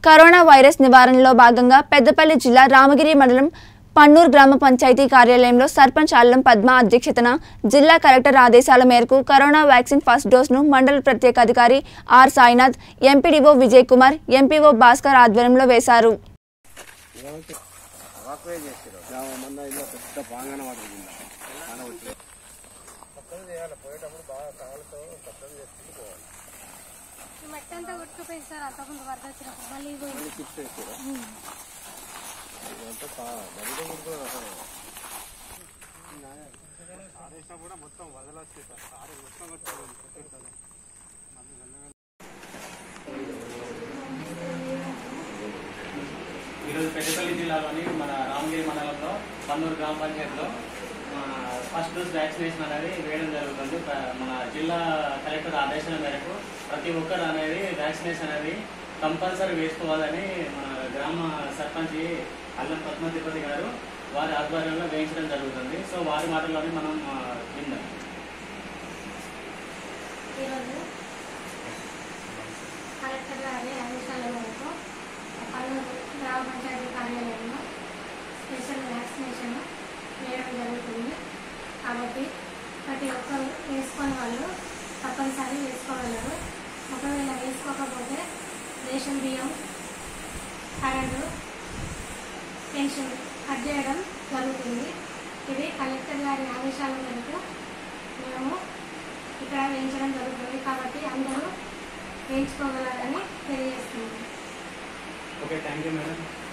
Corona virus నివారణలో భాగంగా పెద్దపల్లి జిల్లా రామగిరి మండలం పన్నూర్ గ్రామ పంచాయతీ కార్యాలయంలో సర్పంచ్ అల్లం పద్మ అధ్యక్షతన జిల్లా కలెక్టర్ ఆదేశాల మేరకు కరోనా వ్యాక్సిన్ ఫస్ట్ డోస్ను మండల ప్రత్యేక అధికారి R Sainath, MPDO Vijay Kumar, MPO Bhaskar ఆధ్వర్యంలో వేశారు. ఈరోజు పెద్దపల్లి జిల్లాలోని మన రామగిరి మండలంలో పన్నూరు గ్రామ పంచాయతీలో ఫస్ట్ డోస్ వ్యాక్సినేషన్ అనేది వేయడం జరుగుతుంది. మన జిల్లా కలెక్టర్ ఆదేశాల మేరకు ప్రతి ఒక్కరు అనేది వ్యాక్సినేషన్ అనేది కంపల్సరీ వేసుకోవాలని మన గ్రామ సర్పంచ్ అల్లం పద్మ తిరుపతి గారు వారి ఆధ్వర్యంలో వేయించడం జరుగుతుంది. సో వారి మాటల్లోనే మనం విందాం. ఈరోజు కలెక్టర్ గారి ఆదేశాల మేరకు పన్నూరు గ్రామ పంచాయతీ కార్యాలయంలో స్పెషల్ వ్యాక్సినేషన్ వేయడం జరుగుతుంది. కాబట్టి ప్రతి ఒక్కరు వేసుకునే వాళ్ళు తప్పనిసరి వేసుకోగలరు. ఒకవేళ వేసుకోకపోతే రేషన్ బియ్యం, కరెంటు, పెన్షన్ కట్ చేయడం జరుగుతుంది. ఇది కలెక్టర్ గారి ఆదేశాల మేరకు మేము ఇక్కడ వేయించడం జరుగుతుంది. కాబట్టి అందరూ వేయించుకోగలరని తెలియజేస్తున్నాము. Okay, thank you madam.